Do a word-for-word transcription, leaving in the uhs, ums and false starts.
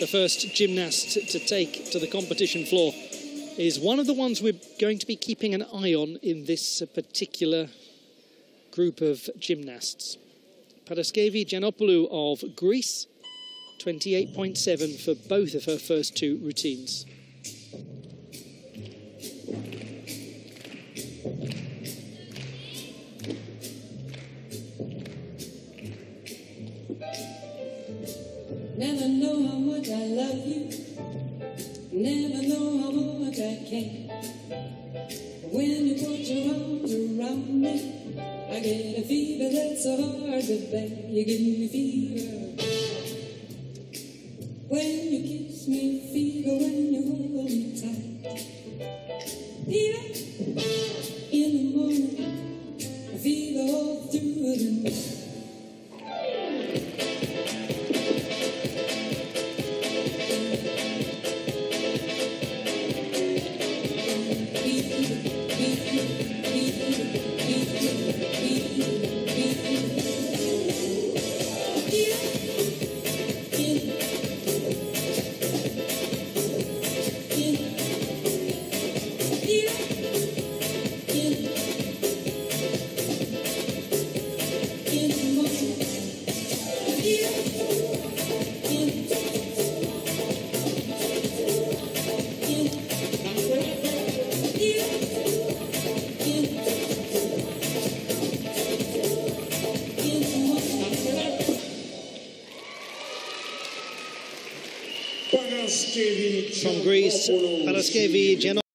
the first gymnast to take to the competition floor, is one of the ones we're going to be keeping an eye on in this particular group of gymnasts. Paraskevi Giannopoulou of Greece, twenty-eight point seven for both of her first two routines. Never know how much I love you, never know how much I care. When you put your arms around me, I get a fever that's so hard to bear. You give me fever when you kiss me, fever when you hold me tight. Fever in the morning, fever all through the night. From Greece, Paraskevi Giannopoulou.